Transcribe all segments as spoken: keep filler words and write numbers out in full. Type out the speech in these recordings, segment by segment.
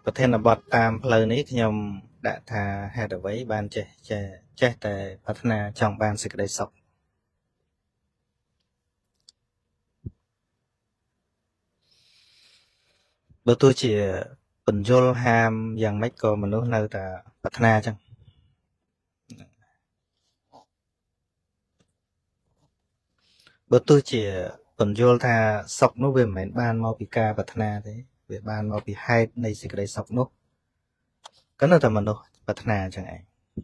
ប្រធានបទតាមផ្លូវនេះខ្ញុំដាក់ថាហេតុអ្វីបានចេះចេះចេះតែប្រាថ្នាចង់បានសេចក្តីសុខបើទោះជាពន្យល់ហាមយ៉ាងម៉េចក៏មនុស្សនៅតែប្រាថ្នាអញ្ចឹងបើទោះជាពន្យល់ថាសុខនោះវាមិនមែនបានមកពីការប្រាថ្នាទេវាបានមកពីហេតុនៃសេចក្តីសុខនោះក៏នៅតែមនុស្សប្រាថ្នាអញ្ចឹងឯង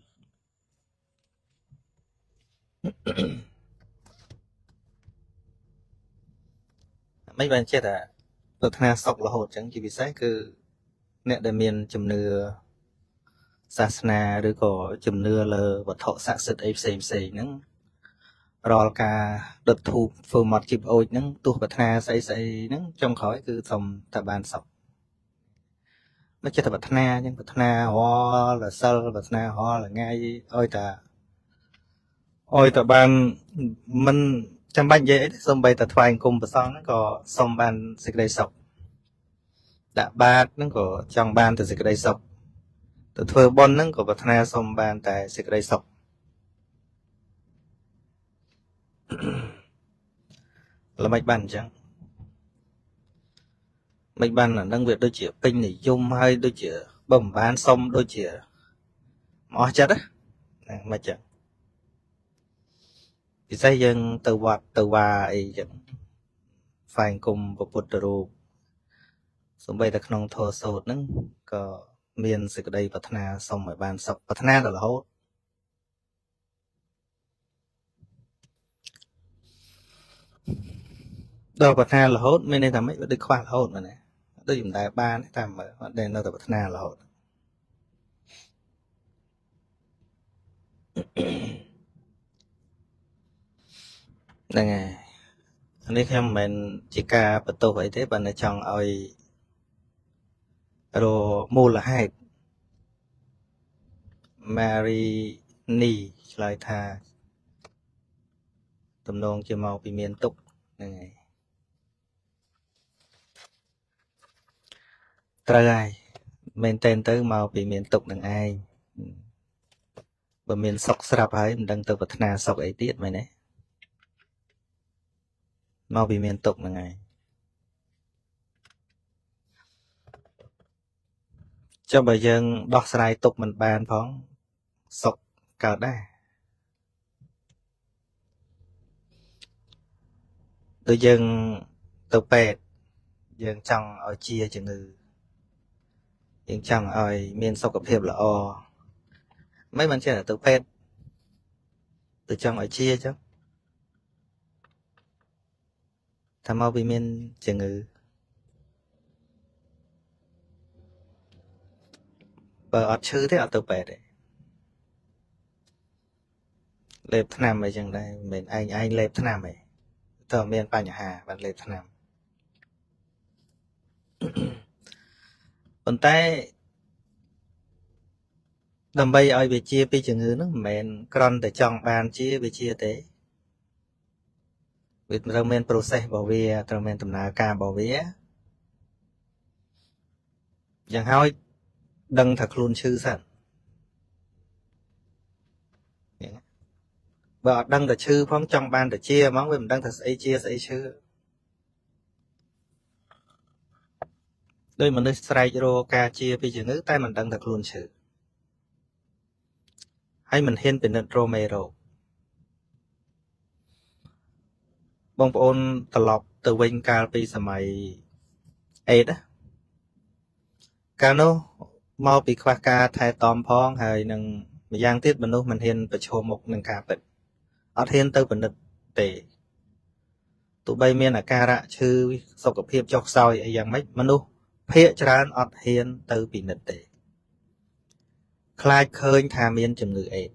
មិនបានចេះតែប្រាថ្នាសុខរហូតអញ្ចឹងជាពិសេសគឺអ្នកដែលមានជំនឿសាសនាឬក៏ជំនឿលើវត្ថុស័ក្តិសិទ្ធិអីផ្សេងផ្សេងហ្នឹងរាល់ការដុតធូបធ្វើមាត់ជីបអូចហ្នឹងទោះប្រាថ្នាស្អីស្អីហ្នឹងចុងក្រោយគឺសុំតែបានសុខមិនចេះតែប្រាថ្នាអញ្ចឹងប្រាថ្នារាល់សិលប្រាថ្នារាល់ថ្ងៃឲ្យតែឲ្យតែបានមិនចាំបាច់និយាយអីទេសូម្បីតែថ្វាយអង្គមព្រះសង្ឃហ្នឹងក៏សុំបានសេចក្តីសុខដាក់បាតហ្នឹងក៏ចង់បានតែសេចក្តីសុខទៅធ្វើបុណ្យហ្នឹងក៏ប្រាថ្នាសុំបានតែសេចក្តីសុខល្មិចបានអញ្ចឹងមិនបានអាហ្នឹងវាដូចជាពេញនិយមហើយដូចជាបើមិនបានសុំដូចជាអស់ចិត្តណាមិនចឹងពិសេសយើងទៅវត្តទៅវាអីចឹងថ្វាយអង្គមព្រះពុទ្ធរូបសូម្បីតែក្នុងធម៌សូត្រហ្នឹងក៏មានសេចក្តីប្រាថ្នាសុំឲ្យបានសុខប្រាថ្នាដល់រហូតដល់ប្រាថ្នារហូតមានន័យថាម៉េចវាដូចខ្វះរហូតមែនទេដូចមិនដែលបានតាមមើលអត់ដែលនៅតែប្រាថ្នារហូតហ្នឹងហើយនេះខ្ញុំមិនមែនជាការបន្ទោសអីទេបើតែចង់ឲ្យរមូលហេតុ Mary Ni ឆ្លើយថាទំនងជាមកពីមានទុក្ខហ្នឹងហើយត្រូវហើយមែនតែនទៅមកពីមានទុក្ខនឹងឯងបើមានសុខស្រាប់ហើយមិនដឹងទៅប្រាថ្នាសុខអីទៀតមែនទេមកពីមានទុក្ខនឹងឯងចុះបើយើងដោះស្រាយទុក្ខមិនបានផងសុខកើតដែរដូចយើងទៅពេទ្យយើងចង់ឲ្យជាជំងឺយើងចង់ឲ្យមានសុខភាពល្អមិនមិនចេះទៅពេទ្យទៅចង់ឲ្យជាចឹងថាមកពីមានជំងឺបើអត់ឈឺទេអត់ទៅពេទ្យទេលេបថ្នាំអីចឹងដែរមិនឯងឯងលេបថ្នាំអីតើមានបញ្ហាបានលេបថ្នាំប៉ុន្តែដើម្បីឲ្យវាជាពីជំងឺហ្នឹងមិនមែនគ្រាន់តែចង់បានជាវាជាទេវាត្រូវមាន process របស់វាត្រូវមានដំណើរការរបស់វាយ៉ាងហើយដឹងថាខ្លួនឈឺសិនបើអត់ដឹងតែឈឺផងចង់បានតែជាហ្មងវាមិនដឹងថាស្អីជាស្អីឈឺដោយមនុស្សស្រែករកការជាពីជំងឺតែមិនដឹងថាខ្លួនឈឺហើយមិនហ៊ានពិនិត្យរកមេរោគបងប្អូនត្រឡប់ទៅវិញកាលពីសម័យអេដកាលនោះមកពីខ្វះការថែទាំផងហើយនឹងម្យ៉ាងទៀតមនុស្សមិនហ៊ានប្រឈមមុខនឹងការពិតអត់ហ៊ានទៅពិនិត្យទេទោះបីមានអាការៈឈឺសុខភាពចុះខ្សោយអីយ៉ាងម៉េចមនុស្សភាគច្រើនអត់ហ៊ានទៅពិនិត្យទេខ្លាចឃើញថាមានជំងឺអេដ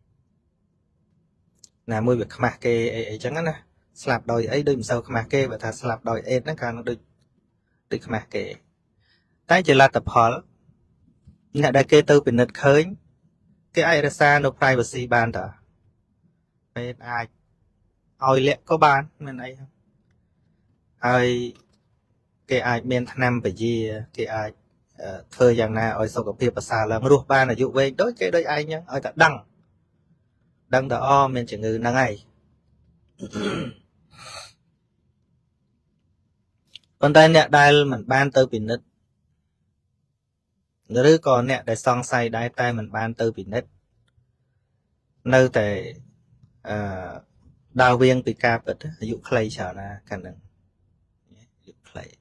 ណាមួយវាខ្មាស់គេអីអីចឹងណាស្លាប់ដោយអីដូចមិនសូវខ្មាស់គេបើថាស្លាប់ដោយអេដហ្នឹងកាលនោះដូចដូចខ្មាស់គេតែជាលទ្ធផលអ្នកដែលគេទៅពិនិត្យឃើញគេអាចរក្សានៅ privacy បានតើពេលអាចឲ្យលាក់ក៏បានមិនអីហើយគេអាចមានថ្នាំពជាគេអាច thơ dạng na oi sọc phiệp bả xa lăng ruột ban là dụ về đối cái đôi ai nhá oi ta đăng đăng ta o miền chữ ngữ năng ngày còn tay nè đai mình ban tơ bình nứt rồi còn nè để song say đai tay mình ban tơ bình nứt nơi tại đào viên bị ca bật dụ clay trở ra cả năng dụ clay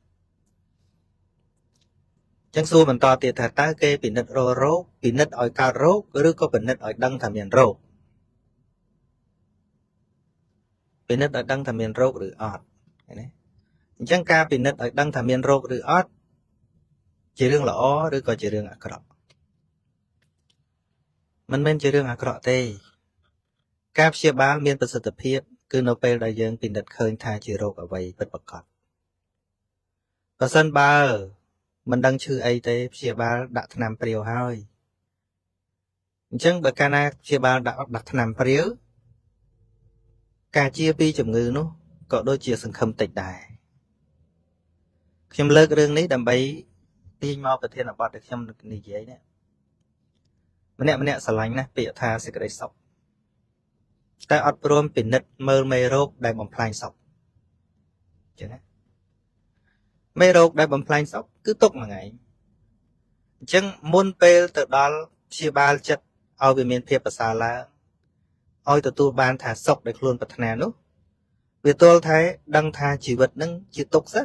chẳng xua mình to tiệt thật ta kê bình nứt rô rô bình nứt oi cao rô rồi có bình nứt oi đăng thầm miền rô bình nứt oi đăng thầm miền rô rồi ọt chẳng ca bình nứt oi đăng thầm miền rô rồi ọt chỉ riêng là ó rồi có chỉ riêng à cọ mình men chỉ riêng à cọ tê cáp xe bán miền Pacific tập hiệp cứ nộp về đại dương bình đất khơi thay chỉ rô ở vậy bất bậc cọt và sân ba mình đăng chữ ấy tê xe ba đặt nằm priêu hơi chẳng bậc cana xe ba đã đặt nằm priêu cả chia pi chủng ngữ nó có đôi chia sừng khâm tịch đài khi lơ cái đường này đầm bấy tin mauประเทศออกจากខ្ញុំនិយាយនេះម្នាក់ម្នាក់ស្រឡាញ់ណាស់ពាក្យថាសេចក្តីសុខតែអត់ព្រមពិនិត្យមើលមេរោគដែលបំផ្លាញសុខចឹងណាមេរោគដែលបំផ្លាញសុខគឺទុកមួយថ្ងៃអញ្ចឹងមុនពេលទៅដល់ព្យាបាលចិត្តឲ្យវាមានភាពប្រសើរឡើងឲ្យទទួលបានថាសុខដែលខ្លួនប្រាថ្នានោះវាទល់តែដឹងថាជីវិតនឹងជាទុកសិន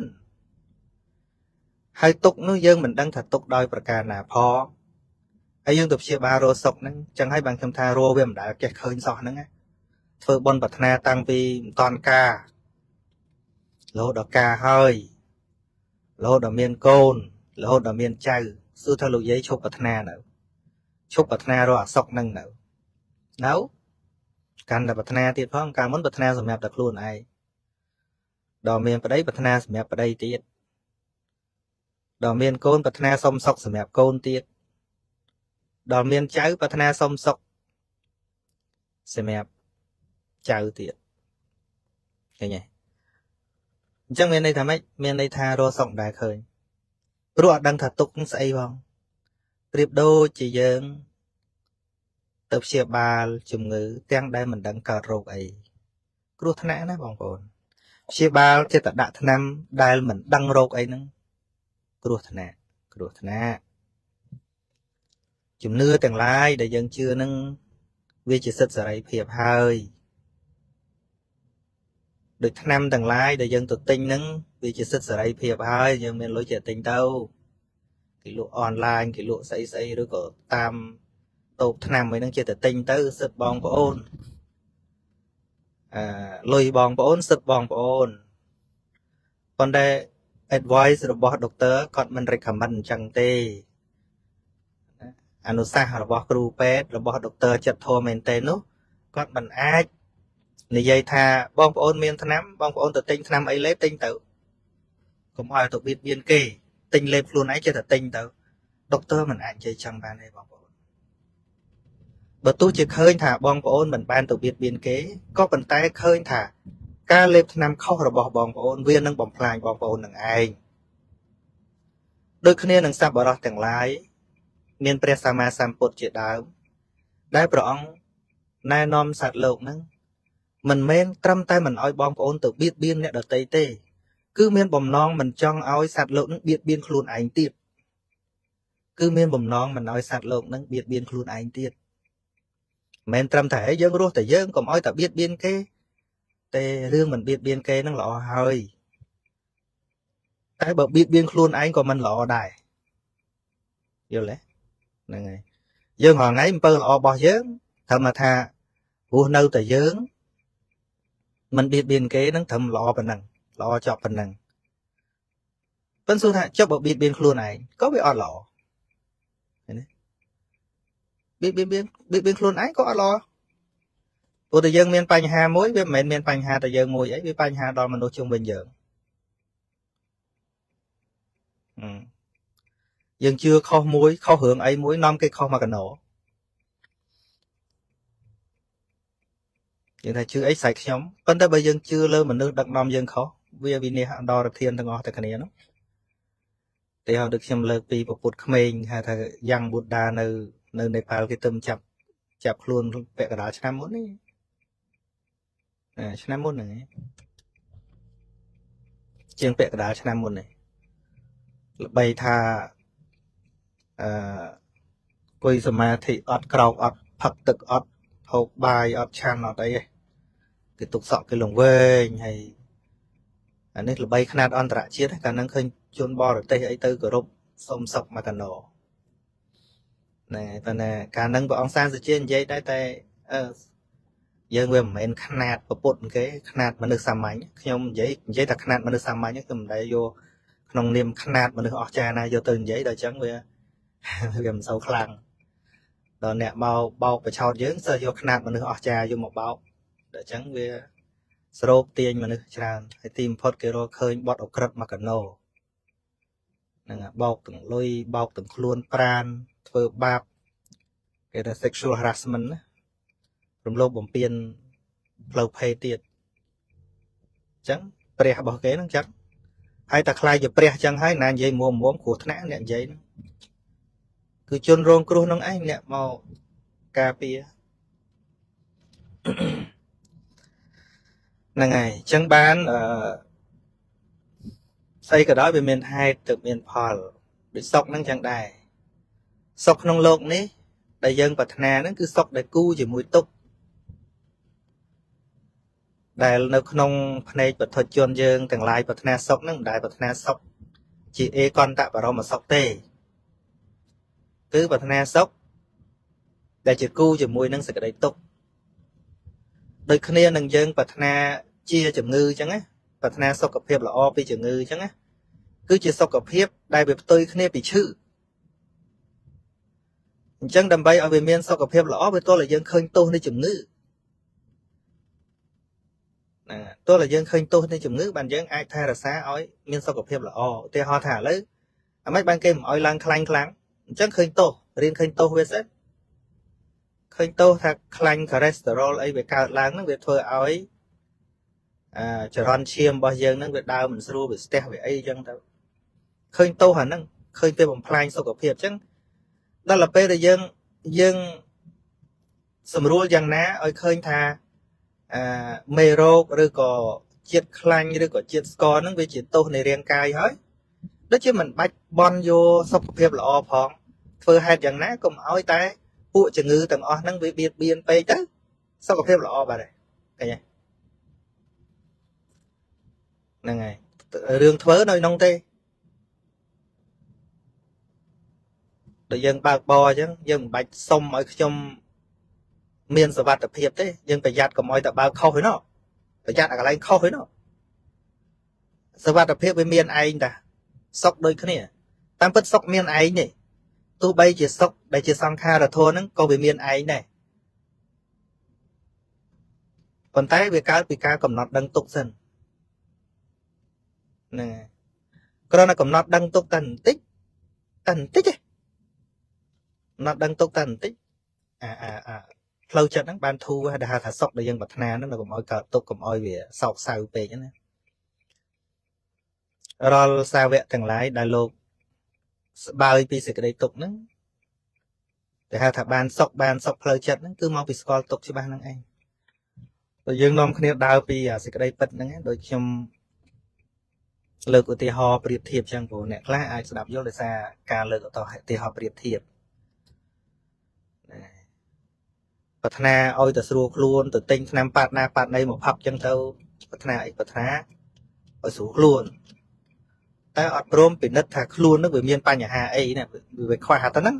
ហើយទុកនោះយើងមិនដឹងថាទុកដោយប្រការណាផងហើយយើងទៅព្យាបាលរោគសុខហ្នឹងចឹងហើយបានខ្ញុំថារោវាមិនដែលចេះឃើញសោះហ្នឹងណាធ្វើបន់ប្រាថ្នាតាំងពីមិនតាន់ការរហូតដល់ការហើយរហូតដល់មានកូនរហូតដល់មានចៅសួរថាលោកយាយឈប់ប្រាថ្នានៅឈប់ប្រាថ្នារកអសុខហ្នឹងនៅនៅកាន់តែប្រាថ្នាទៀតផងកាលមុនប្រាថ្នាសម្រាប់តែខ្លួនឯងដល់មានប្តីប្រាថ្នាសម្រាប់ប្តីទៀតដល់មានកូនប្រាថ្នាសុំសុខសម្រាប់កូនទៀតដល់មានចៅប្រាថ្នាសុំសុខសម្រាប់ចៅទៀតឃើញទេអញ្ចឹងមានន័យថាម៉េចមានន័យថារស់សុខដែរឃើញព្រោះអត់ដឹងថាទុកនឹងស្អីផងប្រៀបដូចជាយើងទៅព្យាបាលជំងឺទាំងដែលមិនដឹងកើតរោគអីគ្រោះថ្នាក់ណាបងប្អូនព្យាបាលចិត្តដាក់ថ្នាំដែលមិនដឹងរោគអីហ្នឹងគ្រោះថ្នាក់គ្រោះថ្នាក់ជំនឿទាំងឡាយដែលយើងជឿនឹងវាជាសិទ្ធិសេរីភាពហើយដូចថ្នាំទាំងឡាយដែលយើងទៅទិញហ្នឹងវាជាសិទ្ធិសេរីភាពហើយយើងមានលុយចេះទិញទៅគេលក់អនឡាញគេលក់ស្អីស្អីឬក៏តាមតូបថ្នាំអីហ្នឹងចេះតែទិញទៅសិទ្ធិបងប្អូនអឺលុយបងប្អូនសិទ្ធិបងប្អូនប៉ុន្តែadvice របស់ doctor គាត់មិន recommend អញ្ចឹងទេអនុសាសន៍របស់គ្រូពេទ្យរបស់ doctor ចិត្តធម៌មែនទេនោះគាត់មិនអាចនិយាយថាបងប្អូនមានថ្នាំបងប្អូនទៅទិញថ្នាំអីលេបទិញទៅកុំឲ្យទៅបៀតបៀនគេទិញលេបខ្លួនឯងចេះតែទិញទៅ doctor មិនអាចនិយាយចឹងបានទេបងប្អូនបើទោះជាឃើញថាបងប្អូនមិនបានទៅបៀតបៀនគេក៏ប៉ុន្តែឃើញថាការលេបថ្នាំខុសរបស់បងប្អូនវានឹងបំផ្លាញបងប្អូននឹងឯងដូចគ្នានឹងសប្បុរសទាំងឡាយមានព្រះសម្មាសម្ពុទ្ធជាដើមដែលព្រះអង្គណែនាំសត្វលោកហ្នឹងមិនមែនត្រឹមតែមិនឲ្យបងប្អូនទៅបៀតបៀនអ្នកដទៃទេគឺមានបំណងមិនចង់ឲ្យសត្វលោកហ្នឹងបៀតបៀនខ្លួនឯងទៀតគឺមានបំណងមិនឲ្យសត្វលោកហ្នឹងបៀតបៀនខ្លួនឯងទៀតមិនមែនត្រឹមតែយើងរស់តែយើងកុំឲ្យតែបៀតបៀនគេតែរឿងមិនបៀតបៀនគេហ្នឹងល្អហើយតែបើបៀតបៀនខ្លួនឯងក៏មិនល្អដែរយល់ទេហ្នឹងហើយយើងរាល់ថ្ងៃអំពើល្អរបស់យើងត្រឹមថារស់នៅតែយើងមិនបៀតបៀនគេហ្នឹងត្រឹមល្អប៉ុណ្ណឹងល្អចប់ប៉ុណ្ណឹងប៉ុន្តែសួរថាចុះបើបៀតបៀនខ្លួនឯងក៏វាអត់ល្អឃើញទេបៀតបៀនបៀតបៀតបៀនខ្លួនឯងក៏អត់ល្អព្រោះតែយើងមានបញ្ហាមួយវាមិនមែនមានបញ្ហាតែយើងមួយអីវាបញ្ហាដល់មនុស្សជុំវិញយើងយើងជឿខុសមួយខុសរឿងអីមួយនាំគេខុសមកកណោយើងថាជឿអីស្រែកខ្ញុំប៉ុន្តែបើយើងជឿលើមនុស្សដឹកនាំយើងខុសវាវិនិច្ឆ័យដល់រធានទាំងអស់តែគ្នានោះ thì họ được xem lơ pi bộ bột khmênh hay là yang bột đa nơi nơi này phải cái tâm chập chập luôn vẽ cái đó cho năm mốt đi à cho năm mốt này trên vẽ cái đó cho năm mốt này bay tha à quay sớm mà thì ọt cầu ọt phật tực ọt hộp bài ọt chan ọt đấy cái tục sọ cái lồng vê hay anh ấy là bay khăn on trả chiết cả năng khơi chôn bò được tây ấy tư cửa rộp sông sọc mà cần nổ này và nè cả năng bọn sang từ trên dây đai tay giờ về mình khăn nạt và bột cái khăn nạt mà được xàm máy không giấy giấy thật khăn nạt mà được xàm máy nhé cầm đây vô nông niềm khăn nạt mà được ọt trà này vô từng giấy đời trắng về làm sâu khăn rồi nè bao bao phải cho dưỡng sơ vô khăn nạt mà được ọt trà vô một bao đời trắng về srop tiền mà nước tràn hay tìm phật cái rồi khơi bọt ở cật mà cần nổ nè bọc từng lôi bọc từng khuôn pran thơ bạc cái là sexual harassment á rung lô bồng piên lâu pay tiệt chẳng pre bảo kế nó chắc hay ta khai giờ pre chẳng hay nàn dây mua mua của thằng nè dây cứ chôn rong kêu nó anh nè màu cà pia là ngày chẳng bán ở xây cái đó về miền hai từ miền Paul bị sốc năng chẳng đài sốc nông lộn ní đại dân bạch hà nó cứ sốc đại cu chỉ mùi túc đại nó không này bạch thuật chuyên dân tầng lại bạch hà sốc nó đại bạch hà sốc chỉ e con tạ vào mà sốc tê cứ bạch hà sốc đại chỉ cu chỉ mùi năng sẽ đại túc đôi khi nâng dân bạch hà chia chừng ngư chẳng á bạch hà sốc cặp hiệp là o pi chừng ngư chẳng á cứ chỉ sốc cặp hiệp đại biệt tôi khi bị chữ chẳng đầm bay ở bên miền sốc cặp hiệp là o với tôi là dân khơi tôi đi chừng ngư à, tôi là dân khơi tôi đi chừng ngư bạn dân ai thay là xá ói miền sốc cặp hiệp là o thì họ thả lấy à, mấy ban kem ói lang khlang khlang chẳng khơi tôi riêng khơi tôi với xét khơi tôi thà khlang cholesterol ấy về cao lang nó về thôi ói à chờ ron chiêm bao giờ nó về đau mình sưu về step về ấy chẳng đâu khơi tô hả năng khơi tê bằng plan sau gặp hiệp chẳng đó là bây giờ dân dân sầm rùa chẳng ná ở khơi thà à mê rô rồi có chiết khlang rồi có chiết score nó về chiết tô này riêng cài hết đó chứ mình bách bon vô sau gặp hiệp là o phong phơi hai chẳng ná cùng oi tay phụ chừng ngư tầng o năng về biệt biên pe chứ sau gặp hiệp là o bà này cái này nè ngày rương thớ nơi nông tê để dân bạc bò chứ dân bạch sông ở trong miền sở vật tập hiệp thế dân phải giặt còn mọi tập bao khâu với nó phải giặt ở cái khâu với nó sở vật tập hiệp với miền anh ta sốc đôi cái này tam bất sốc miền anh này tôi bay chỉ sốc đây chỉ sang kha là thôi nó có về miền anh này còn tái về cá vì cá cầm nọt đăng tục dần nè còn nó cầm nọt đăng tục tần tích tần tích ấy nó đăng tốt tần tích à à à lâu chân nó ban thu hay là thà sốc để dân bạch na nó là cũng oi cờ tốt cũng oi về sau sau về chứ nè rồi sao vậy thằng lái đại lục bao pi sẽ cái đây tục nó để hai thà ban sốc ban sốc lâu chân nó cứ mau bị score tục cho ban năng anh rồi dân nom kia đào pi à sẽ cái đây bật nó đôi trong lực của tì họ biệt thiệp chẳng của nè lá ai sẽ đạp vô để xa cả lực của tao tì họ biệt thiệp bạch na ôi từ xưa luôn từ tinh nam bát na bát đây một học chân thâu bạch na bạch na ở số luôn ta ở prom bị nứt thạc luôn nó bị miên pa nhà hà ấy nè bị khoa hạt tấn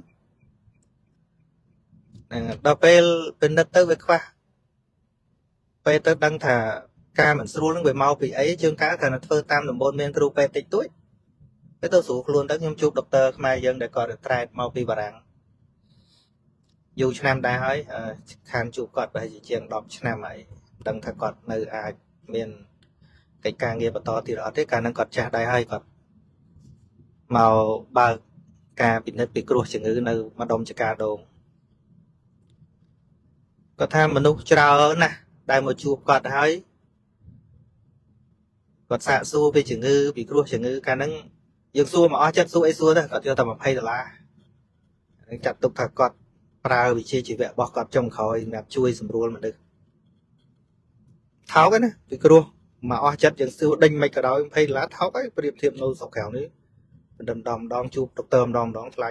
đó pe bên nứt tới với khoa pe tới đăng thà ca mình xưa nó bị mau bị ấy chương cá thà nó phơi tam làm bôn miên tru pe tịch túi cái tôi số luôn đó nhung chụp doctor mai dân để coi được trai mau bị bà rằng dù cho nam đã hỏi khăn chụp cọt và chỉ chuyện đọc cho nam ấy đừng thật cọt nơi ai miền cái càng nghe và to thì rõ thế cả năng cọt trả đại hay cọt màu ba ca bị nứt bị cua chừng ngữ nơi mà đông cho ca đồ có tham mình lúc chào nè đại một chụp cọt hỏi cọt xạ xu về chừng ngữ bị cua chừng ngữ cả năng យើងសួរមកអស់ចិត្តសួរអីសួរទៅគាត់យកតែ20ដុល្លារចាត់ទុកថាគាត់ប្រើវិជ្ជាជីវៈរបស់គាត់ចុងក្រោយសម្រាប់ជួយសម្រួលមនុស្សថោកណាពីគ្រោះមកអស់ចិត្តយើងសួរដេញមិនក៏ដោយ20ដុល្លារថោកហើយប្រៀបធៀបនៅស្រុកក្រៅនេះបណ្ដឹងដំដងជួបដុកទ័រម្ដងម្ដងថ្លៃ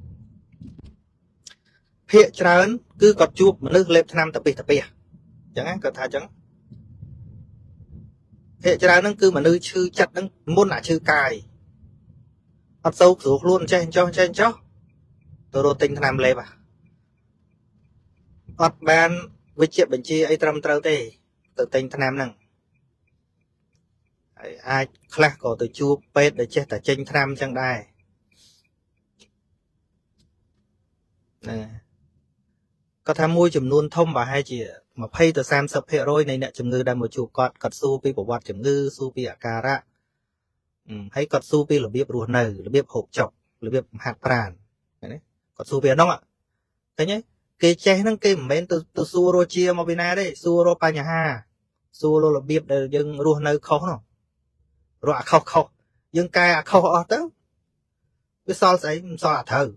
ភាគច្រើនគឺគាត់ជួបមនុស្សលេបថ្នាំតាពីតាពីអញ្ចឹងគាត់ថាអញ្ចឹងភាគច្រើនហ្នឹងគឺមនុស្សឈឺចិត្តហ្នឹងមុនអាឈឺកាយអត់សូវស្រួលខ្លួនចេះចោះចេះចោះទៅរត់ទិញថ្នាំលេបអត់បានវិជ្ជាបញ្ជាអីត្រឹមត្រូវទេទៅទិញថ្នាំហ្នឹងហើយអាចខ្លះក៏ទៅជួបពេទ្យដែលចេះតែចេញថ្នាំអញ្ចឹងដែរណាគាត់ថាមួយចំនួនធំប្រហែលជា20ទៅ30ភាគរយនៃអ្នកជំងឺដែលមកជួបគាត់គាត់សួរពីប្រវត្តិជំងឺសួរពីអាការៈហើយគាត់សួរពីរបៀបរស់នៅរបៀបហូបចុករបៀបហាត់ប្រាណណាគាត់សួរពីអានោះឃើញទេគេចេះហ្នឹងគេមិនមែនទៅទៅសួររកជាមកពីណាទេសួររកបញ្ហាសួររករបៀបដែលយើងរស់នៅខុសនោះរកអាខុសខុសយើងកែអាខុសអស់ទៅវាសល់ស្អីមិនសល់អាត្រូវ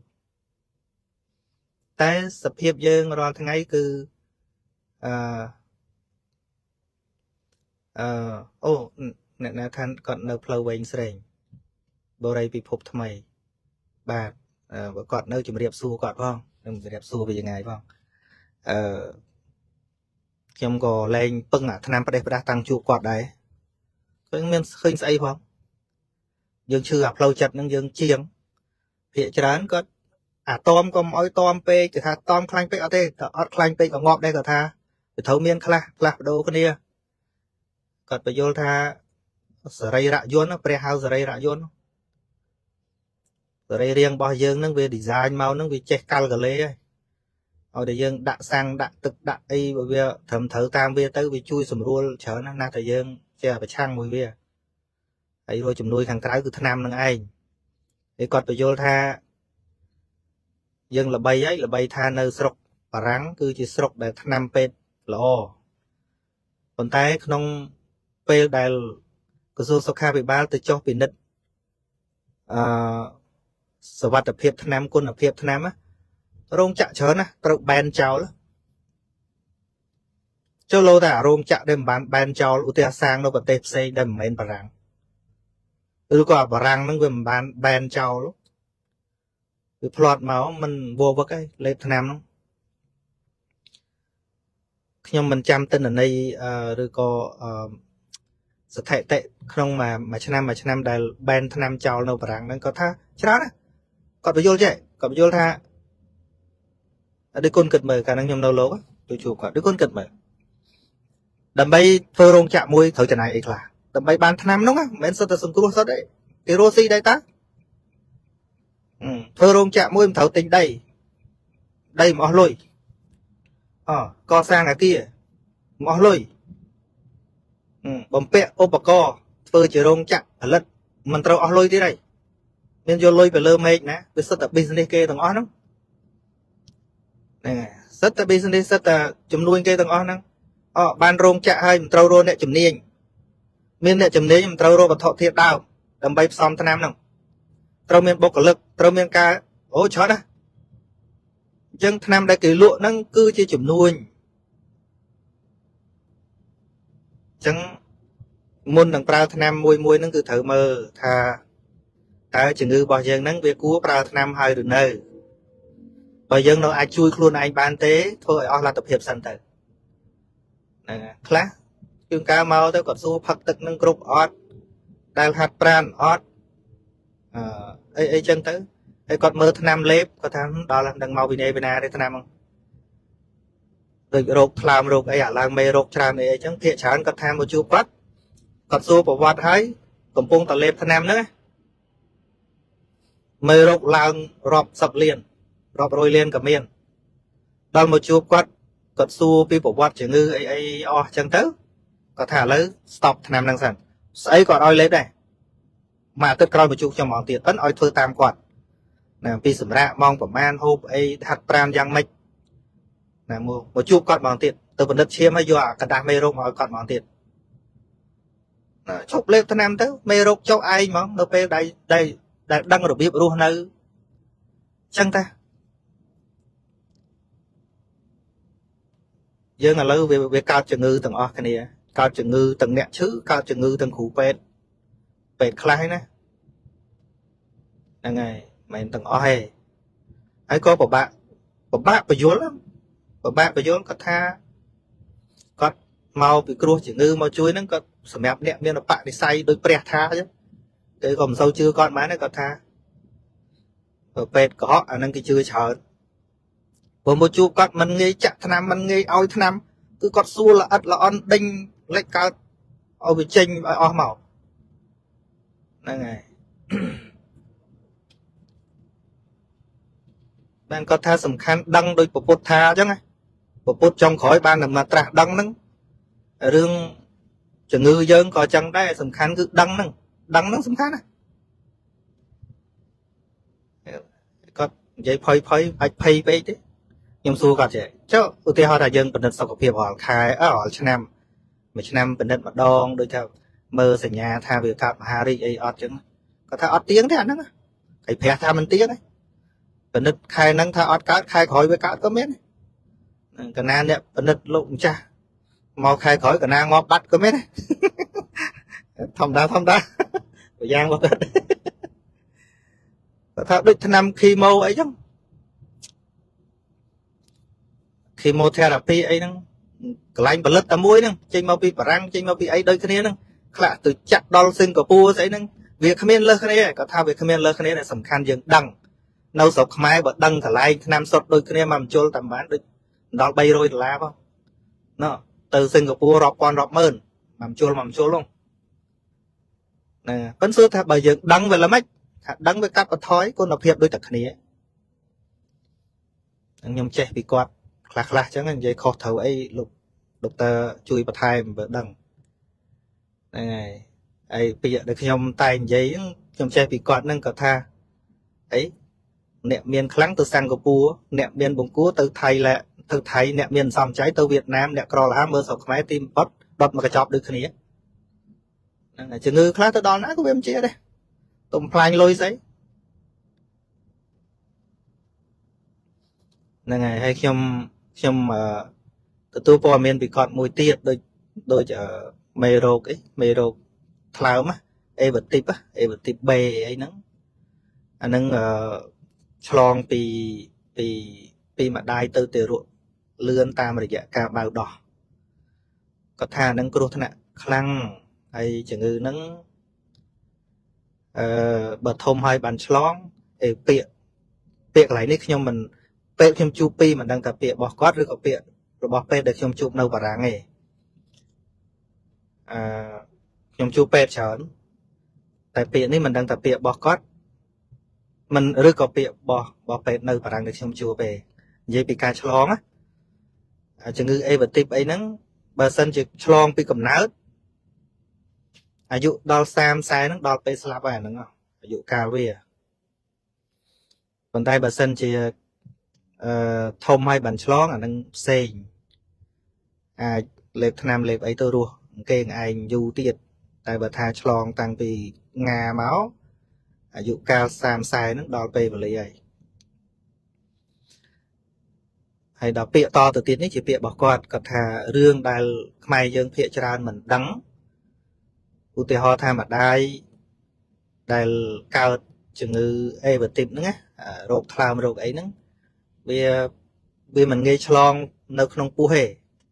តែសភាពយើងរាល់ថ្ងៃគឺអឺអឺអូអ្នកណាខានគាត់នៅផ្លូវវែងស្រេងបរិយពិភពថ្មីបាទបើគាត់នៅជំរាបសួរគាត់ផងនឹងជំរាបសួរវាយ៉ាងไงផងអឺខ្ញុំក៏លែងពឹងអាថ្នាំផ្ដេសផ្ដាស់តាំងជួបគាត់ដែរឃើញមានឃើញស្អីផងយើងឈឺអាផ្លូវចិត្តនឹងយើងជាងភាគច្រើនគាត់អាតមក៏មិនអោយតមពេកគេថាតមខ្លាញ់ពេកអត់ទេតែអត់ខ្លាញ់ពេកក៏ងាប់ដែរគាត់ថាវាត្រូវមានខ្លះខ្លះបដូរគ្នាគាត់បញ្យល់ថាសរីរៈយន្តព្រះហៅសរីរៈយន្តសរីរាង្គរបស់យើងហ្នឹងវា design មកហ្នឹងវាចេះកាល់កាលេហើយឲ្យតែយើងដាក់សាំងដាក់ទឹកដាក់អីបើវាត្រឹមត្រូវតាមវាទៅវាជួយសម្រួលច្រើនណាស់តែយើងចេះប្រឆាំងមួយវាហើយរកជំនួយខាងក្រៅគឺថ្នាំនឹងឯងហើយគាត់បញ្យល់ថាយើងល្បីហើយល្បីថានៅស្រុកបារាំងគឺជាស្រុកដែលថ្នាំពេទ្យល្អប៉ុន្តែក្នុងពេលដែលក្រសួងសុខាភិបាលទៅចុះពិនិត្យអឺសវត្ថភាពថ្នាំគុណភាពថ្នាំរោងចក្រច្រើនណាត្រូវបែនចោលចូលលោតែរោងចក្រដែលមិនបានបែនចោលឧទាហរណ៍សាងនៅប្រទេសផ្សេងដែលមិនមែនបារាំងឬក៏បារាំងហ្នឹងវាមិនបានបែនចោលវាផ្្លាត់មកមិនវវឹកឯងលេបថ្នាំហ្នឹងខ្ញុំមិនចាំទិន្នន័យឬក៏ស្ថិតិក្នុងមួយឆ្នាំមួយឆ្នាំដែលបែនថ្នាំចោលនៅបារាំងហ្នឹងគាត់ថាច្រើនណាគាត់បញ្យល់ចេះគាត់បញ្យល់ថាដូចគុណគិតមើលកាលហ្នឹងខ្ញុំនៅលោកទៅជួបគាត់ដូចគុណគិតមើលដើម្បីធ្វើរោងចក្រមួយត្រូវចំណាយអីខ្លះដើម្បីបានថ្នាំហ្នឹងមិនមែនសុទ្ធតែសង្គ្រោះសុទ្ធទេគេរស់ស៊ីដែរតាធ្វើរោងចក្រមួយមិនត្រូវទិញដីដីមិនអស់លុយអកសាងអគារមិនអស់លុយបំពាក់ឧបករណ៍ធ្វើជារោងចក្រផលិតមិនត្រូវអស់លុយទៀតហើយមានយកលុយទៅលើមេឃណាវាសិតតែ business គេទាំងអស់ហ្នឹងហ្នឹងហើយសិតតែ business សិតតែចំនួនគេទាំងអស់ហ្នឹងអបានរោងចក្រហើយមិនត្រូវរកអ្នកជំនាញមានអ្នកជំនាញមិនត្រូវរកវត្ថុធាតុដើមដើម្បីផ្សំថ្នាំហ្នឹងត្រូវមានបុគ្គលិកត្រូវមានការអូច្រើនណាស់អញ្ចឹងថ្នាំដែលគេលក់ហ្នឹងគឺជាចំនួនអញ្ចឹងមុននឹងប្រើថ្នាំមួយមួយហ្នឹងគឺត្រូវមើលថាតើជំងឺរបស់យើងហ្នឹងវាគួរប្រើថ្នាំហើយឬនៅបើយើងនៅអាចជួយខ្លួនឯងបានទេធ្វើឲ្យអស់លទ្ធភាពសិនទៅហ្នឹងហើយខ្លះជួនកាលមកទៅគាត់សួរផឹកទឹកនឹងគ្រប់អត់ដែលហាត់ប្រាណអត់អឺអីអីចឹងទៅហើយគាត់មើលថ្នាំលេបគាត់ថាដល់នឹងមកពីណេពីណាទេថ្នាំហ្នឹងដូចរោគថ្លើមរោគអីអាឡើងមេរោគច្រើនអីអញ្ចឹងភាគច្រើនគាត់ថាមកជួបគាត់គាត់សួរប្រវត្តិហើយកំពុងតែលេបថ្នាំហ្នឹងមេរោគឡើងរាប់សិបលានរាប់រយលានក៏មានដល់មកជួបគាត់គាត់សួរពីប្រវត្តិជំងឺអីអីអស់អញ្ចឹងទៅគាត់ថាឥឡូវ stop ថ្នាំហ្នឹងសិនស្អីគាត់ឲ្យលេបដែរមួយអាទិត្យក្រោយមកជួបខ្ញុំម្ដងទៀតប៉ិនឲ្យធ្វើតាមគាត់ណាពីសម្រាប់ម៉ោងប្រហែលហូបអីហាត់ប្រាណយ៉ាងម៉េចណាមកមកជួបគាត់ម្ដងទៀតទៅពិនិត្យឈាមហើយយកអាกระดาษមេរោគមកឲ្យគាត់ម្ដងទៀតណាជប់លេបថ្នាំទៅមេរោគចុះឯងហ្មងនៅពេលដែលដែលដែលដឹងរបៀបរស់នៅចឹងតាយើងឥឡូវវាវាកើតជំងឺទាំងអស់គ្នាកើតជំងឺទាំងអ្នកឈឺកើតជំងឺទាំងគ្រូពេទ្យពេទ្យខ្លះហ្នឹងណាហ្នឹងហើយមិនទាំងអស់ទេហើយក៏ពិបាកពិបាកបញ្យល់ពិបាកបញ្យល់គាត់ថាគាត់មកពីគ្រោះជំងឺមកជួយហ្នឹងគាត់សម្រាប់អ្នកមានបដិស័យដោយព្រះថាអញ្ចឹងគេក៏មិនសូវជឿគាត់បានទេគាត់ថាពេទ្យកុហកអាហ្នឹងគេជឿច្រើនព្រោះមកជួបគាត់មិនងាយចាក់ថ្នាំមិនងាយឲ្យថ្នាំគឺគាត់សួរល្អិតល្អន់ដេញលេចកើតឲ្យវាចេញឲ្យអស់មកហ្នឹងហើយបានគាត់ថាសំខាន់ដឹងដោយពពុទ្ធថាអញ្ចឹងណាពពុទ្ធចុងក្រោយបានដំណើរត្រាស់ដឹងហ្នឹងរឿងជំងឺយើងក៏អញ្ចឹងដែរសំខាន់គឺដឹងហ្នឹងដឹងហ្នឹងសំខាន់ណាគាត់និយាយភ័យភ័យអាចភ័យពេកទេខ្ញុំសួរគាត់ចេះចុះឧទាហរណ៍ថាយើងពិនិត្យសុខភាពរាល់ខែអើរាល់ឆ្នាំមួយឆ្នាំពិនិត្យម្ដងដូចថាមើលសញ្ញាថាវាកើតមហារីកអីអត់ចឹងគាត់ថាអត់ទៀងទេអាហ្នឹងគេប្រះថាមិនទៀងទេពិនិត្យខែហ្នឹងថាអត់កើតខែក្រោយវាកើតក៏មានកណាអ្នកពិនិត្យលោកម្ចាស់មកខែក្រោយកណាងាប់បាត់ក៏មានធម្មតាធម្មតាប្រយ៉ាងមកគាត់ថាដូចថ្នាំគីម៉ូអីចឹងchemotherapy អីហ្នឹងកន្លែងផលិតតែមួយហ្នឹងចេញមកពីបារាំងចេញមកពីអីដូចគ្នាហ្នឹងខ្លះទៅចាក់ដល់សិង្ហបុរីស្អីហ្នឹងវាគ្មានលើសគ្នាគាត់ថាវាគ្មានលើសគ្នាតែសំខាន់យើងដឹងនៅស្រុកខ្មែរបើដឹងកន្លែងថ្នាំសុទ្ធដូចគ្នាមកបញ្ជុលតែបានដូចដល់បីរយដុល្លារផងណ៎ទៅសិង្ហបុរីរាប់ពាន់រាប់ម៉ឺនមកបញ្ជុលមកបញ្ជុលហ្នឹងណាប៉ុន្តែថាបើយើងដឹងវាល្មិចថាដឹងវាកាត់បន្ថយគុណភាពដូចតែគ្នាខ្ញុំចេះពីគាត់ខ្លះខ្លះចឹងនិយាយខុសត្រូវអីលោកដុកទ័រជួយបន្ថែមបើដឹងហ្នឹងហើយហើយពាក្យដែលខ្ញុំតែនិយាយខ្ញុំចេះពីគាត់ហ្នឹងគាត់ថាអីអ្នកមានខ្លាំងទៅសិង្ហបុរីអ្នកមានបង្គួរទៅថៃឡែទៅថៃអ្នកមានសំចៃទៅវៀតណាមអ្នកក្រលហាមើលស្រុកខ្មែរទីបំផុតដុតមកកញ្ចប់ដូចគ្នាហ្នឹងហើយជំងឺខ្លះទៅដល់ណាក៏វាមិនជាដែរទុំផ្លាញលុយស្អីហ្នឹងហើយហើយខ្ញុំខ្ញុំទទួលព័ត៌មានពីគាត់មួយទៀតដូចដូចមេរោគអីមេរោគថ្លើមអេវ៉ាទីបអេវ៉ាទីប B អីហ្នឹងអាហ្នឹងឆ្លងពីពីពីម្ដាយទៅទារកលឿនតាមរយៈការបើដោះគាត់ថាហ្នឹងគ្រោះថ្នាក់ខ្លាំងហើយជំងឺហ្នឹងអឺបើធំហើយបានឆ្លងអេពាក្យពាក្យកន្លែងនេះខ្ញុំមិនពេទ្យខ្ញុំជួបពីមិនដឹងថាពាក្យរបស់គាត់ឬក៏ពាក្យរបស់ពេទ្យដែលខ្ញុំជួបនៅបារាំងទេអឺខ្ញុំជួបពេទ្យច្រើនតែពាក្យនេះមិនដឹងថាពាក្យរបស់គាត់មិនឬក៏ពាក្យរបស់របស់ពេទ្យនៅបារាំងដែលខ្ញុំជួបទេនិយាយពីការឆ្លងណាជំងឺអេវ៉ាទីបអីហ្នឹងបើសិនជាឆ្លងពីកំណើតអាយុដល់សាមសែហ្នឹងដល់ពេលស្លាប់ហើយអាហ្នឹងអាយុកាលវាប៉ុន្តែបើសិនជាអឺធំហើយបានឆ្លងអានឹងផ្សេងអាចលេបថ្នាំលេបអីទៅរស់គេឯងយូរទៀតតែបើថាឆ្លងតាំងពីងាមកអាយុកាលសាមសែហ្នឹងដល់ពេលវេលាហើយហើយដល់ពាក្យតទៅទៀតនេះជាពាក្យរបស់គាត់គាត់ថារឿងដែលខ្មែរយើងភាគច្រើនមិនដឹងឧទាហរណ៍ថាម្ដាយដែលកើតជំងឺអេវ៉ាទីបហ្នឹងណារោគថ្លើមរោគអីហ្នឹងវាវាមិនងាយឆ្លងនៅក្នុងពោះទេ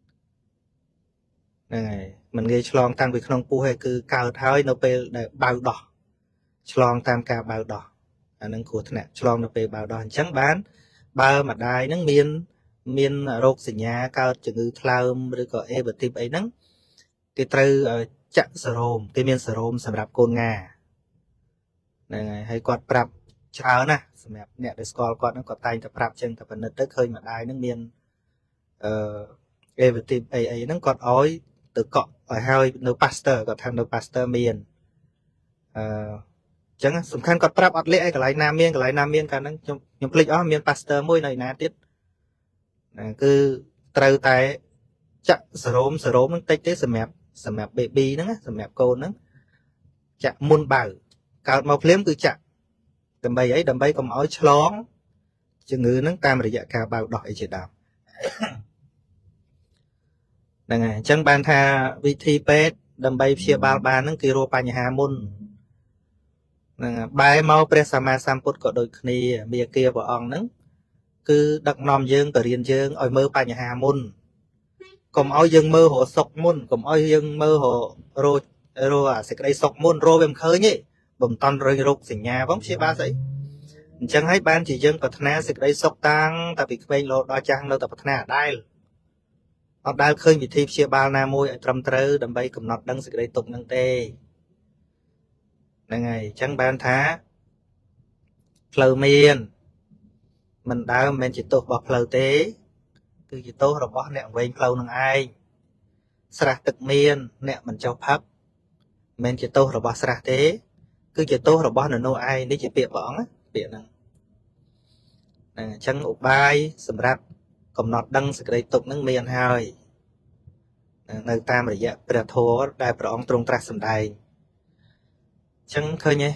ហ្នឹងហើយមិនងាយឆ្លងតាំងពីក្នុងពោះទេគឺកើតហើយនៅពេលដែលបើដោះឆ្លងតាមការបើដោះអាហ្នឹងគ្រោះថ្នាក់ឆ្លងនៅពេលបើដោះអញ្ចឹងបានបើម្ដាយហ្នឹងមានមានរោគសញ្ញាកើតជំងឺថ្លើមឬក៏អេវ៉ាទីបអីហ្នឹងគេត្រូវចាក់សេរ៉ូមគេមានសេរ៉ូមសម្រាប់កូនងាហ្នឹងហើយហើយគាត់ប្រាប់ច្រើនណាស់សម្រាប់អ្នកដែលស្គាល់គាត់ហ្នឹងគាត់តែងតែប្រាប់ចឹងតែពិនិត្យទៅឃើញម្ដាយហ្នឹងមានអឺអេវ៉ាទីបអីអីហ្នឹងគាត់ឲ្យទៅកក់ឲ្យហើយនៅប៉ាស្ទ័រគាត់ថានៅប៉ាស្ទ័រមានអឺចឹងសំខាន់គាត់ប្រាប់អត់លេខអីកន្លែងណាមានកន្លែងណាមានកាលហ្នឹងខ្ញុំខ្ញុំភ្លេចអស់មានប៉ាស្ទ័រមួយនៅណាទៀតណាគឺត្រូវតែចាក់សេរ៉ូមសេរ៉ូមហ្នឹងតិចទេសម្រាប់សម្រាប់ baby ហ្នឹងសម្រាប់កូនហ្នឹងចាក់មុនបើកើតមកភ្លាមគឺចាក់ đầm bay ấy đầm bay cầm áo chlong chừng ngư nắng tam rồi dạ cao bao đòi chỉ đạo này chẳng ban tha vi thi pet đầm bay chia bao ba nắng kiro pa nhà hà môn bài mau presama samput có đôi khi bia kia vợ ông nắng cứ đặt nom dương từ riêng dương oi mơ pa nhà hà môn còn oi dương mơ hộ sọc môn còn oi dương mơ hộ rồi rồi à sẽ cái đây sọc môn rồi em khơi nhỉ bầm ton rồi rục xỉn nhà vắng chia ba giấy chẳng hay ban chỉ dân tập na sẽ đây sọc tăng tại vì bên lô đo trang đâu tập na đai ở đây khơi bị thi chia ba na môi trầm trơ đầm bay cầm nọt đăng sẽ đây tục năng tê này ngày chẳng ban thá phơi miên mình đã mình chỉ tục bọc phơi tế từ chỉ tốt rồi bỏ nẹo về phơi năng ai sạch thực miên nẹo mình cho pháp mình chỉ tốt rồi bỏ sạch tế cứ chỉ tốt rồi bỏ nó nô ai nếu chỉ bịa bỏng á bịa năng chẳng ụ bài sầm rạp cầm nọt đăng sẽ đây tục năng miên hai nơi tam rồi dạ bịa thua đại bỏng ông trung trạc sầm đầy chẳng khơi nhé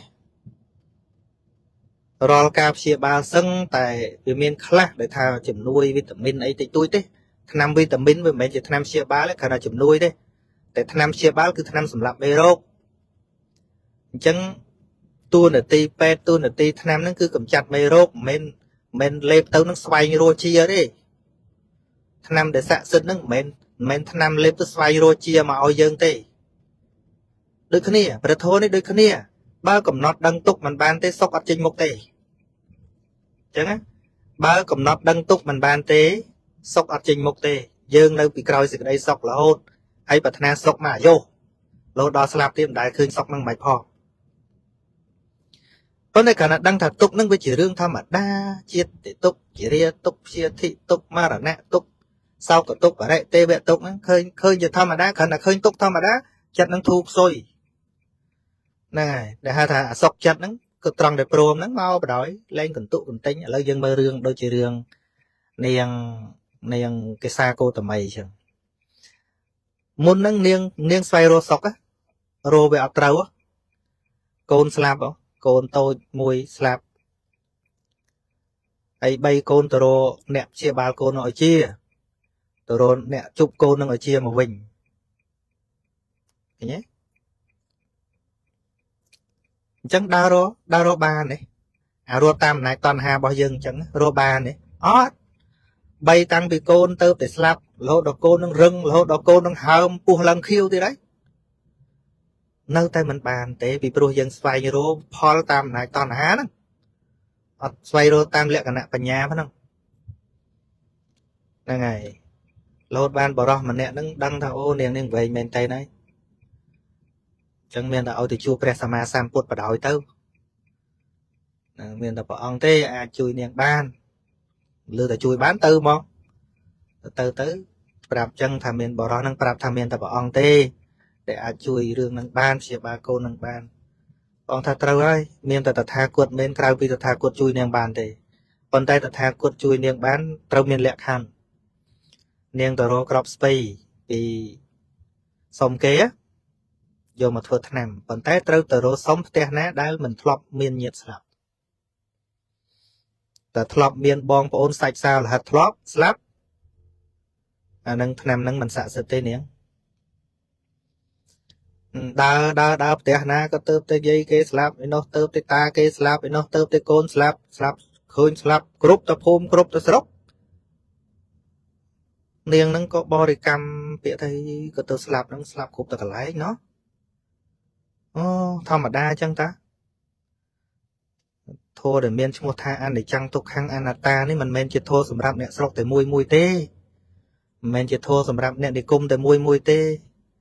rồi cà phê ba sân tại vì miền khác để thao chìm nuôi vitamin ấy thì tôi thế năm vitamin với mấy chỉ năm chia ba lấy khả năng chìm nuôi đấy để năm chia ba cứ năm sầm lạp bê rô chẳng tu nửa ti pe tu nửa ti năm nó cứ cầm chặt bê rô men men lép tấu nó xoay như rô chia đấy năm để xạ sinh nó men men năm lép tấu xoay rô chia mà oi dương tê đôi khi nè bật thôi đấy đôi khi nè bao cầm nọt đăng tục mình ban tê sốc ở trên một tê chẳng á bao cầm nọt đăng tục mình ban tê sốc ở trên một tê dương đâu bị coi sự đây sốc là hôn hay bật na sốc mà vô lô đo slap tiêm đại khơi sốc năng mạch phò có này cả là đăng thật tục năng với chỉ riêng tham mà đa chiết để tục chỉ ria tục chia thị tục mà là nè tục sau cả tục ở đây tê vệ tục năng khơi khơi giờ tham mà đa khả là khơi tục tham mà đa chặt năng thu sôi này để hai thằng sọc chặt nắng cực tròn để prom nắng mau bà đói lên cần tụ cần tính ở lấy dân mơ rương đôi chỉ rương niềng niềng cái xa cô tầm mày chừng muốn nắng niềng niềng xoay rô sọc á rô về ập trâu á côn slap không côn tôi mùi slap ấy bay côn tờ rô nẹp chia ba côn ở chia tờ rô nẹp chụp côn đang ở chia mà vinh nhé chẳng đa rô đa rô ba này à rô tam này toàn hà bao dân chẳng rô ba này ó bay tăng bị côn tơ để slap lô đỏ côn nó rừng lô đỏ côn nó hầm pu lần khiêu thì đấy nơi tay mình bàn tế bị pro dân xoay như rô paul tam này toàn hà nó xoay rô tam lẹ cả nạ bà nhà phải không này ngày lô ban bỏ ra mà nẹ nâng đăng thao ô niềng niềng về mình tay này chẳng miền là ôi thì chua presama samput và đói tao miền là bỏ ông thế à chui niềng ban lừa là chui bán tư mong từ tới prap chân tham miền bỏ ra năng prap tham miền là bỏ ông thế để à chui rương năng ban xia ba cô năng ban ông thật trâu ơi miền là tha cuột miền trâu vì tha cuột chui niềng ban thế còn tay tha cuột chui niềng ban trâu miền lẹ khăn niềng tờ rô crop space vì xong kế á vô mà thưa thằng còn té trâu tờ rô sống té ná đã mình thọp miên nhiệt slap tờ thọp miên bong của ôn sạch sao là hạt thọp slap à nâng thằng nâng mình xạ sự tê niếng đa đa đa té ná có tớp tê dây cái slap nó tớp tê ta cái slap nó tớp tê côn slap slap khơi slap group tập hôm group tập sốc niềng nâng có body cam bịa thấy có tớ slap nâng slap khúc tờ cả lái nó thao mà đa chăng ta thô để miên cho một thang ăn để chăng tục hăng anata nên mình men chỉ thô sầm rạp nè sọc để mùi mùi tê men chỉ thô sầm rạp nè để cung để mùi mùi tê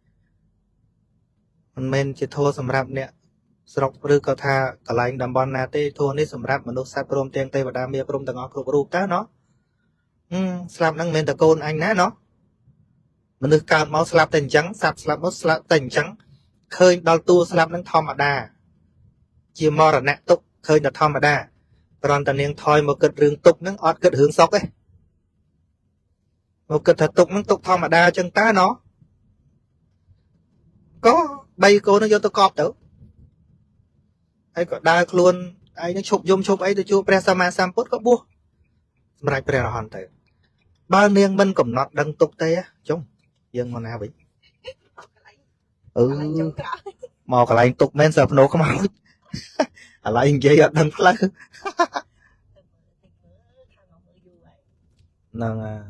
mình men chỉ thô sầm rạp nè sọc rư cao tha cả lại đầm bòn nà tê thô nít sầm rạp mình đốt sát prom tiền tê và đam mê prom tầng ngõ prom rụp ta nó slap năng men tờ côn anh ná nó mình được cao máu slap tình trắng sạp slap máu slap tình trắng khơi đào tua slap năng thom mà đà chia mò là nè tục khơi là thom mà đà còn tần niên thoi một cật rừng tục năng ọt cật hướng sọc ấy một cật thật tục năng tục thom mà đà chân ta nó có bay cô nó vô tôi cọp tử hay có đa luôn ai nó chụp zoom chụp ấy tôi chụp pre sama samput có bua mà pre là hoàn tới bao niên bên cầm nọt đăng tục tê á chúng dân mà nào vậy ừ mò cả lại tục men sập nổ không máu à lại gì ở đằng lắc nâng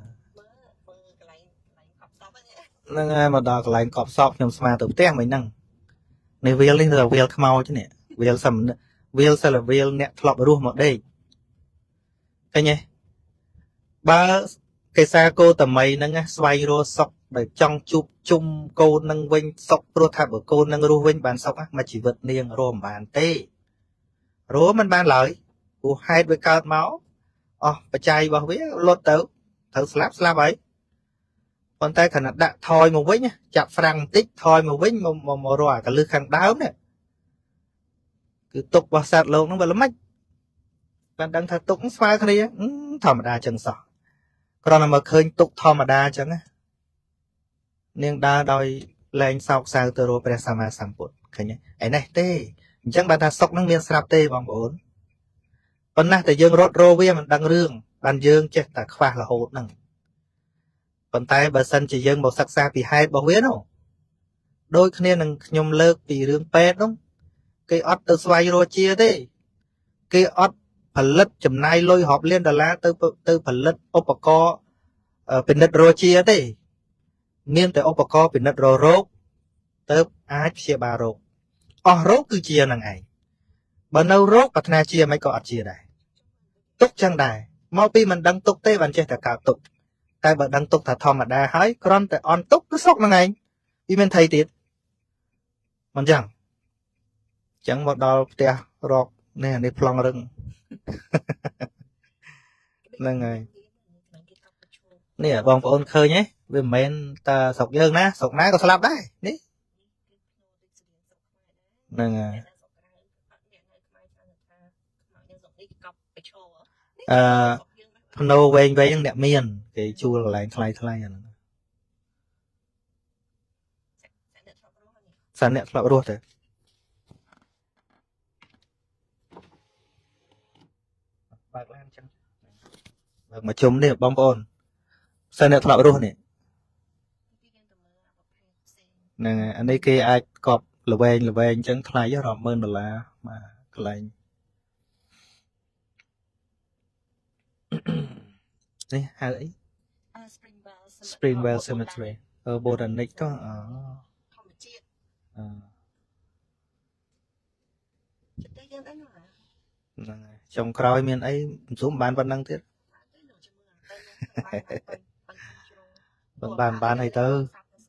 nâng mà đào lại cọp sọp nhầm mà tự té mình nâng này viên lên là viên mau chứ nè viên sầm viên sẽ là viên nè lọp luôn một đây cái nhé ba cái xa cô tầm mày nâng á xoay rô sọc để trong chụp chung cô nâng vinh sọc rô thạp ở cô nâng rô vinh bàn sọc á mà chỉ vật niềng rô bàn tê rô mình bàn lợi của hai với cao máu ờ và chai vào vía lột tử thử slap slap ấy con tay khả đã thôi một vĩnh chặt phẳng tích thôi một vĩnh một một một rồi cả lư khăn đáo nè cứ tục vào sạt lông nó vào lắm mách bạn đang thật tục phá cái đấy thầm đa chân sọ còn là mà khơi tục thò mà đa chẳng á nên đa đòi lên sau sao từ rồi bây giờ mà sắm bột cái nhé ấy này tê chẳng bạn ta sọc năng miên sạp tê bằng bốn còn nãy tại dương rốt rô với mình đang rương bàn dương chết ta khoa là hột năng còn tay bà sân chỉ dương một sắc xa vì hai bảo huyết không đôi khi nên nhom lơ vì rương pet đúng cái ót từ xoay rồi chia thế cái ót phần lất chấm nay lôi họp lên đà la từ từ phần lất ốp co phần lất rồi chia thế miên tới ốp co phần lất rồi rốt tới ai chia ba rốt ở rốt cứ chia năng ngày bà nâu rốt bà thà chia mấy có chia này tục chẳng đài mau pi mình đăng tục tê bạn chơi cả cả tục tại bà đăng tục thà thò mà đa hái con tại on tục cứ sốc năng ngày đi mình thấy tiệt mình chẳng chẳng một đào tia rọt nè đi plong rừng năng ngày nè bong ôn khơi nhé vì mình ta sọc dương ná sọc ná có slap đấy ní năng ngày à nô về về những đẹp miền cái chua là lại thay thay à sản đẹp lạ ruột rồi mà chấm đi bom ôn sản đẹp lạ ruột này nè anh ấy kia ai cọp là về là về chẳng thay với rộng hơn là mà lại này hai ấy Springwell Cemetery ở Botanic đó ở trong crowd miền ấy xuống bàn vẫn đang thiết bàn bàn hay tơ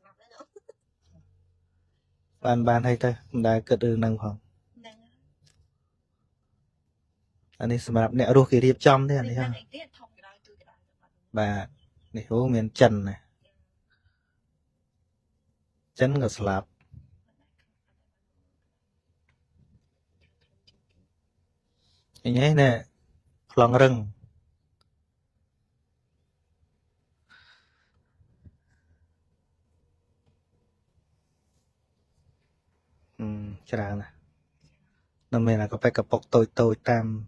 bàn bàn hay tơ đã cất đường năng phòng anh ấy xem nè đôi khi điệp trong thế này ha bà này hố miền trần này chân ngờ slap như thế nè lòng rừng ừ chả nào nè nên mình là có phải cặp bọc tôi tôi tam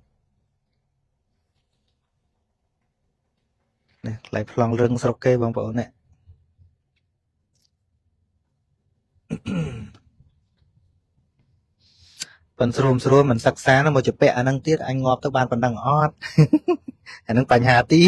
nè lại lòng rừng sao kê bằng bộ nè phần sườn sườn mình sắc sáng nó một chụp bẹ năng tiết anh ngọt tới bàn phần đằng ót anh năng bánh hà tiết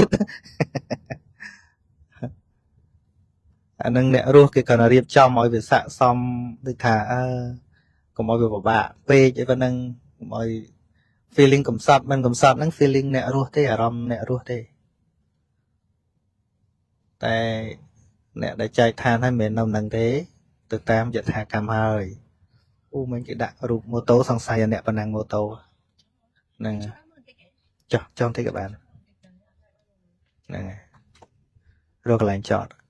anh năng nẹo ruột cái cần là riêng cho mọi việc xạ xong đi thả còn mọi việc của bạn về chứ vẫn năng mọi feeling cầm sọt mình cầm sọt năng feeling nẹo ruột thế à rom nẹo ruột thế tại nẹo để chạy than hay miền nông năng thế từ tam giật hạ cam hơi u mình chỉ đặt rụt mô tô xong xài nè phần năng mô tô nè cho cho thấy các bạn nè rồi lại chọn